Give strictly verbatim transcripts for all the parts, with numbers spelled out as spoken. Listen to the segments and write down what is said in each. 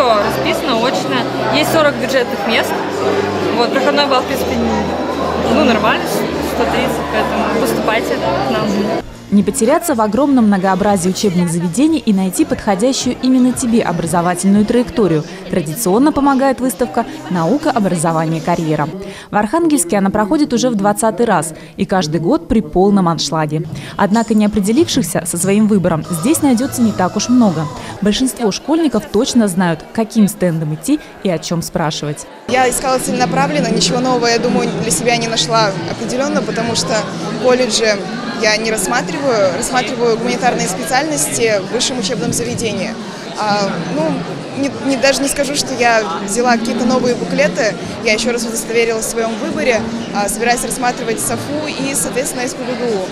все расписано, очно. Есть сорок бюджетных мест. Вот, проходной балл, в принципе, ну, нормально, сто тридцать, поэтому поступайте к нам. Не потеряться в огромном многообразии учебных заведений и найти подходящую именно тебе образовательную траекторию традиционно помогает выставка «Наука, образование, карьера». В Архангельске она проходит уже в двадцатый раз и каждый год при полном аншлаге. Однако не определившихся со своим выбором здесь найдется не так уж много. Большинство школьников точно знают, каким стендом идти и о чем спрашивать. Я искала целенаправленно, ничего нового, я думаю, для себя не нашла определенно, потому что в колледже я не рассматриваю, рассматриваю гуманитарные специальности в высшем учебном заведении. А, ну, не, не, даже не скажу, что я взяла какие-то новые буклеты, я еще раз удостоверилась в своем выборе, а, собираюсь рассматривать САФУ и, соответственно, СПбГУ.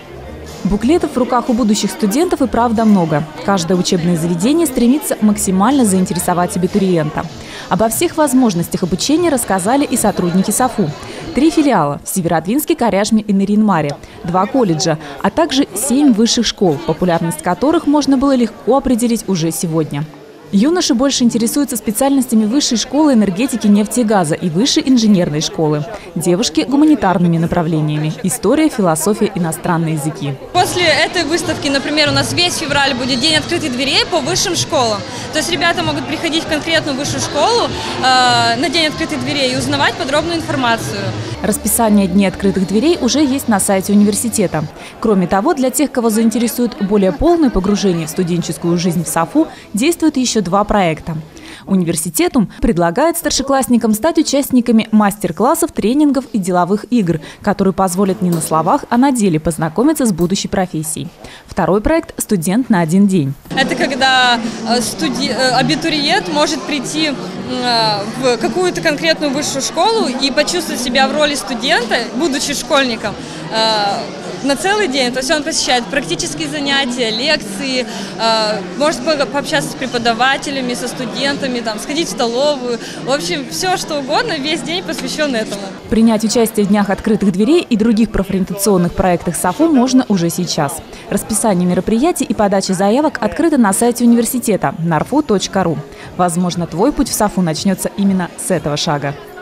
Буклетов в руках у будущих студентов и правда много. Каждое учебное заведение стремится максимально заинтересовать абитуриента. Обо всех возможностях обучения рассказали и сотрудники САФУ. Три филиала в Северодвинске, Коряжме и Нарьян-Маре, два колледжа, а также семь высших школ, популярность которых можно было легко определить уже сегодня. Юноши больше интересуются специальностями высшей школы энергетики, нефти и газа и высшей инженерной школы. Девушки – гуманитарными направлениями – история, философия, иностранные языки. После этой выставки, например, у нас весь февраль будет день открытых дверей по высшим школам. То есть ребята могут приходить в конкретную высшую школу э, на день открытых дверей и узнавать подробную информацию. Расписание дней открытых дверей уже есть на сайте университета. Кроме того, для тех, кого заинтересует более полное погружение в студенческую жизнь в САФУ, действует еще два проекта. Университетум предлагает старшеклассникам стать участниками мастер-классов, тренингов и деловых игр, которые позволят не на словах, а на деле познакомиться с будущей профессией. Второй проект – «Студент на один день». Это когда студи... абитуриент может прийти в какую-то конкретную высшую школу и почувствовать себя в роли студента, будучи школьником, на целый день. То есть он посещает практические занятия, лекции, может пообщаться с преподавателями, со студентами, там, сходить в столовую. В общем, все что угодно, весь день посвящен этому. Принять участие в Днях открытых дверей и других профориентационных проектах САФУ можно уже сейчас. Расписание мероприятий и подача заявок открыто на сайте университета нарфу точка ру. Возможно, твой путь в САФУ начнется именно с этого шага.